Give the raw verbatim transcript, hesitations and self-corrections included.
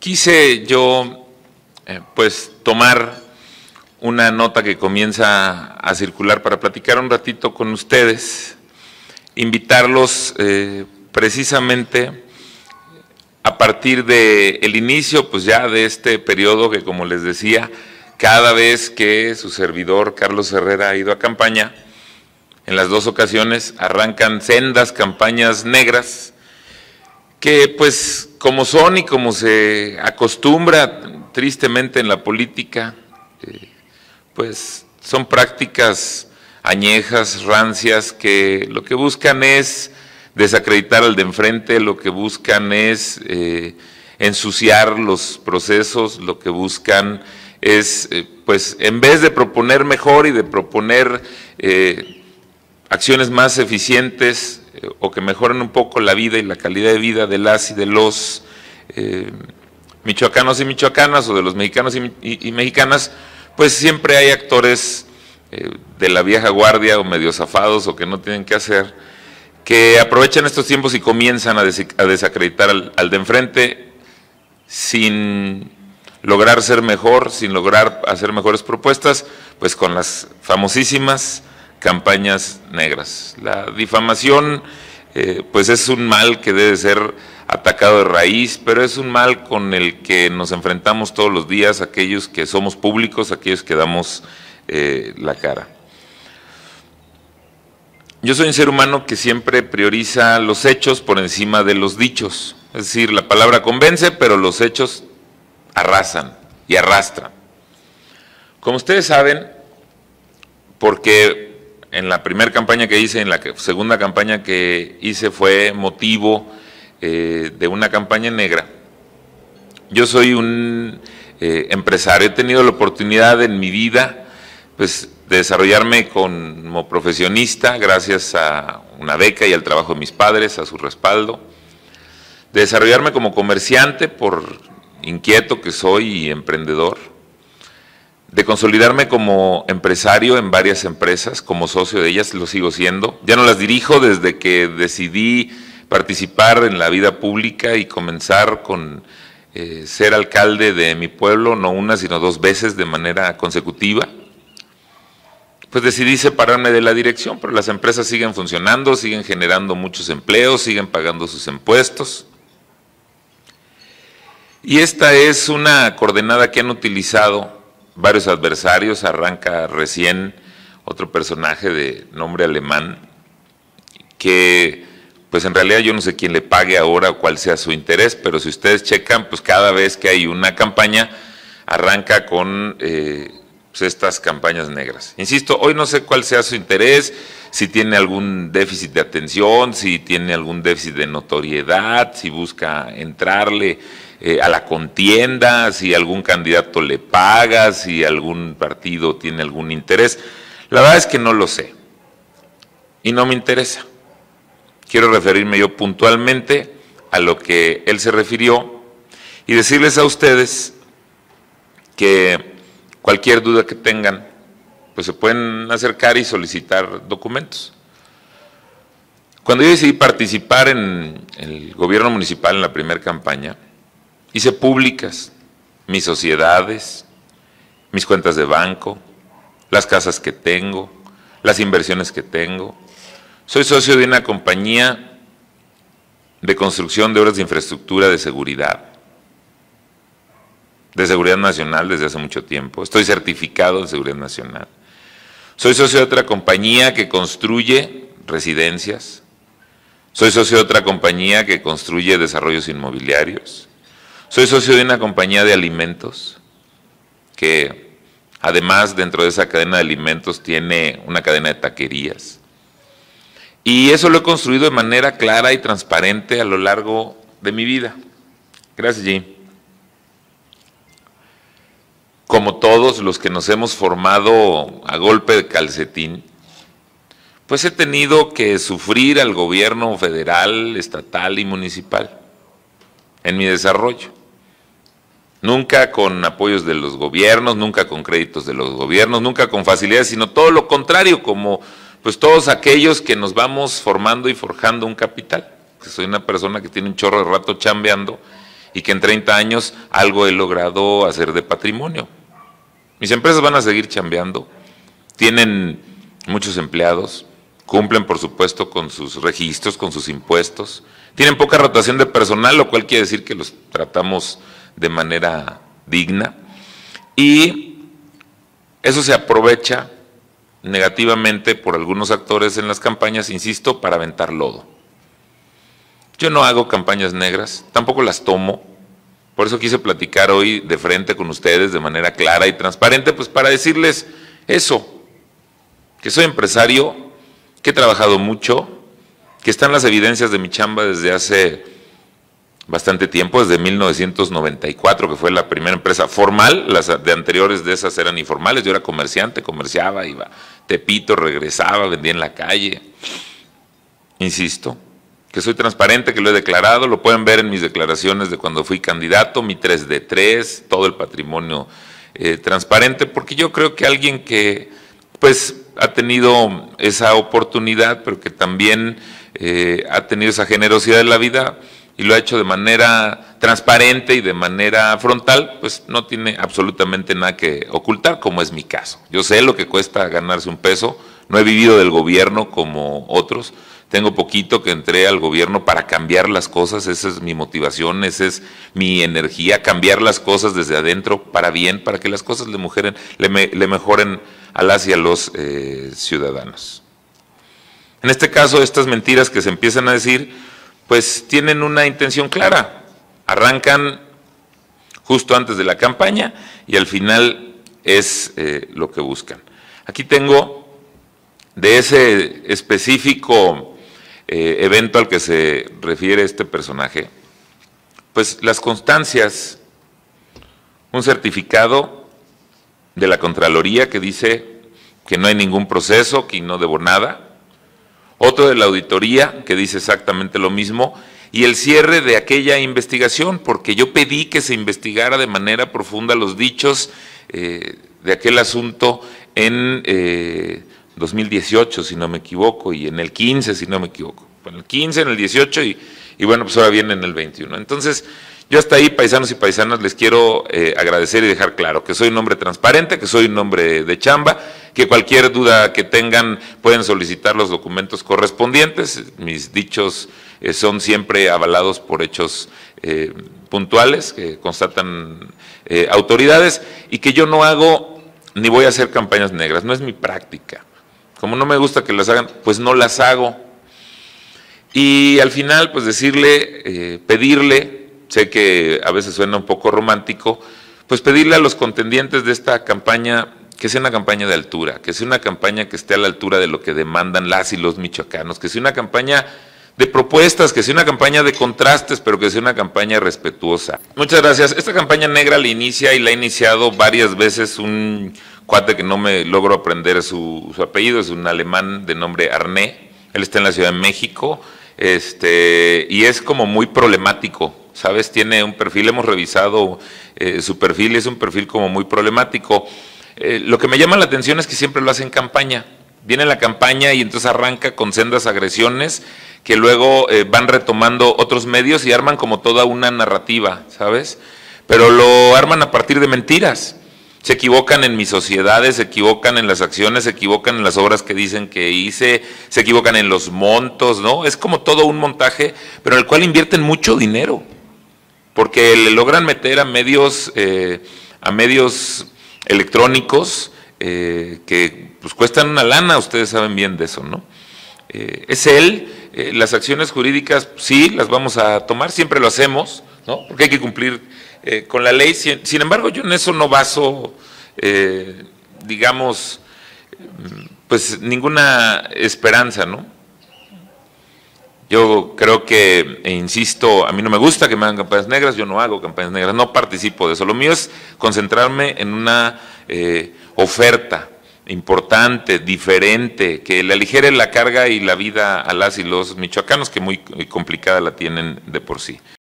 Quise yo, eh, pues, tomar una nota que comienza a circular para platicar un ratito con ustedes, invitarlos eh, precisamente a partir del inicio, pues ya de este periodo que, como les decía, cada vez que su servidor Carlos Herrera ha ido a campaña, en las dos ocasiones arrancan sendas campañas negras, que pues como son y como se acostumbra tristemente en la política, eh, pues son prácticas añejas, rancias, que lo que buscan es desacreditar al de enfrente, lo que buscan es eh, ensuciar los procesos, lo que buscan es, eh, pues en vez de proponer mejor y de proponer eh, acciones más eficientes eh, o que mejoren un poco la vida y la calidad de vida de las y de los eh, michoacanos y michoacanas o de los mexicanos y, y, y mexicanas, pues siempre hay actores eh, de la vieja guardia o medio zafados o que no tienen qué hacer, que aprovechan estos tiempos y comienzan a, des a desacreditar al, al de enfrente sin lograr ser mejor, sin lograr hacer mejores propuestas, pues con las famosísimas campañas negras. La difamación eh, pues es un mal que debe ser atacado de raíz, pero es un mal con el que nos enfrentamos todos los días aquellos que somos públicos, aquellos que damos eh, la cara. Yo soy un ser humano que siempre prioriza los hechos por encima de los dichos, es decir, la palabra convence, pero los hechos arrasan y arrastran. Como ustedes saben, porque en la primera campaña que hice, en la que, segunda campaña que hice fue motivo eh, de una campaña negra. Yo soy un eh, empresario, he tenido la oportunidad en mi vida pues, de desarrollarme como profesionista gracias a una beca y al trabajo de mis padres, a su respaldo, de desarrollarme como comerciante por inquieto que soy y emprendedor, de consolidarme como empresario en varias empresas, como socio de ellas, lo sigo siendo. Ya no las dirijo desde que decidí participar en la vida pública y comenzar con eh, ser alcalde de mi pueblo, no una sino dos veces de manera consecutiva. Pues decidí separarme de la dirección, pero las empresas siguen funcionando, siguen generando muchos empleos, siguen pagando sus impuestos. Y esta es una coordenada que han utilizado varios adversarios. Arranca recién otro personaje de nombre alemán, que pues en realidad yo no sé quién le pague ahora o cuál sea su interés, pero si ustedes checan, pues cada vez que hay una campaña, arranca con eh, pues estas campañas negras. Insisto, hoy no sé cuál sea su interés, si tiene algún déficit de atención, si tiene algún déficit de notoriedad, si busca entrarle Eh, a la contienda, si algún candidato le paga, si algún partido tiene algún interés. La verdad es que no lo sé y no me interesa. Quiero referirme yo puntualmente a lo que él se refirió y decirles a ustedes que cualquier duda que tengan, pues se pueden acercar y solicitar documentos. Cuando yo decidí participar en el gobierno municipal en la primera campaña, hice públicas mis sociedades, mis cuentas de banco, las casas que tengo, las inversiones que tengo. Soy socio de una compañía de construcción de obras de infraestructura de seguridad, de seguridad nacional desde hace mucho tiempo. Estoy certificado en seguridad nacional. Soy socio de otra compañía que construye residencias. Soy socio de otra compañía que construye desarrollos inmobiliarios. Soy socio de una compañía de alimentos que además dentro de esa cadena de alimentos tiene una cadena de taquerías. Y eso lo he construido de manera clara y transparente a lo largo de mi vida. Gracias, Jim. Como todos los que nos hemos formado a golpe de calcetín, pues he tenido que sufrir al gobierno federal, estatal y municipal en mi desarrollo. Nunca con apoyos de los gobiernos, nunca con créditos de los gobiernos, nunca con facilidades, sino todo lo contrario, como pues todos aquellos que nos vamos formando y forjando un capital. Soy una persona que tiene un chorro de rato chambeando y que en treinta años algo he logrado hacer de patrimonio. Mis empresas van a seguir chambeando, tienen muchos empleados, cumplen por supuesto con sus registros, con sus impuestos, tienen poca rotación de personal, lo cual quiere decir que los tratamos de manera digna, y eso se aprovecha negativamente por algunos actores en las campañas, insisto, para aventar lodo. Yo no hago campañas negras, tampoco las tomo, por eso quise platicar hoy de frente con ustedes de manera clara y transparente, pues para decirles eso, que soy empresario, que he trabajado mucho, que están las evidencias de mi chamba desde hace bastante tiempo, desde mil novecientos noventa y cuatro, que fue la primera empresa formal, las de anteriores de esas eran informales, yo era comerciante, comerciaba, iba a Tepito, regresaba, vendía en la calle. Insisto, que soy transparente, que lo he declarado, lo pueden ver en mis declaraciones de cuando fui candidato, mi tres de tres, todo el patrimonio eh, transparente, porque yo creo que alguien que pues ha tenido esa oportunidad, pero que también eh, ha tenido esa generosidad de la vida, y lo ha hecho de manera transparente y de manera frontal, pues no tiene absolutamente nada que ocultar, como es mi caso. Yo sé lo que cuesta ganarse un peso, no he vivido del gobierno como otros, tengo poquito que entré al gobierno para cambiar las cosas, esa es mi motivación, esa es mi energía, cambiar las cosas desde adentro para bien, para que las cosas le, mejeren, le, me, le mejoren a las y a los eh, ciudadanos. En este caso, estas mentiras que se empiezan a decir, pues tienen una intención clara, arrancan justo antes de la campaña y al final es eh, lo que buscan. Aquí tengo de ese específico eh, evento al que se refiere este personaje, pues las constancias, un certificado de la Contraloría que dice que no hay ningún proceso, que no debo nada, otro de la auditoría que dice exactamente lo mismo, y el cierre de aquella investigación, porque yo pedí que se investigara de manera profunda los dichos eh, de aquel asunto en eh, dos mil dieciocho, si no me equivoco, y en el quince, si no me equivoco. En el quince, en el dieciocho, y, y bueno, pues ahora viene en el veintiuno. Entonces, yo hasta ahí, paisanos y paisanas, les quiero eh, agradecer y dejar claro que soy un hombre transparente, que soy un hombre de chamba, que cualquier duda que tengan pueden solicitar los documentos correspondientes. Mis dichos eh, son siempre avalados por hechos eh, puntuales que constatan eh, autoridades, y que yo no hago ni voy a hacer campañas negras, no es mi práctica. Como no me gusta que las hagan, pues no las hago. Y al final, pues decirle, eh, pedirle, sé que a veces suena un poco romántico, pues pedirle a los contendientes de esta campaña que sea una campaña de altura, que sea una campaña que esté a la altura de lo que demandan las y los michoacanos, que sea una campaña de propuestas, que sea una campaña de contrastes, pero que sea una campaña respetuosa. Muchas gracias. Esta campaña negra la inicia y la ha iniciado varias veces un cuate que no me logro aprender su, su apellido, es un alemán de nombre Arné, él está en la Ciudad de México, este, y es como muy problemático, ¿sabes? Tiene un perfil, hemos revisado eh, su perfil, es un perfil como muy problemático. Eh, lo que me llama la atención es que siempre lo hace en campaña, viene la campaña y entonces arranca con sendas agresiones que luego eh, van retomando otros medios y arman como toda una narrativa, ¿sabes? Pero lo arman a partir de mentiras. Se equivocan en mis sociedades, se equivocan en las acciones, se equivocan en las obras que dicen que hice, se equivocan en los montos, ¿no? Es como todo un montaje, pero en el cual invierten mucho dinero, porque le logran meter a medios, eh, a medios electrónicos eh, que pues cuestan una lana, ustedes saben bien de eso, ¿no? Eh, es él, eh, las acciones jurídicas sí, las vamos a tomar, siempre lo hacemos, ¿no? Porque hay que cumplir eh, con la ley, sin, sin embargo yo en eso no baso, eh, digamos, pues ninguna esperanza, ¿no? Yo creo que, e insisto, a mí no me gusta que me hagan campañas negras, yo no hago campañas negras, no participo de eso. Lo mío es concentrarme en una eh, oferta importante, diferente, que le aligere la carga y la vida a las y los michoacanos, que muy complicada la tienen de por sí.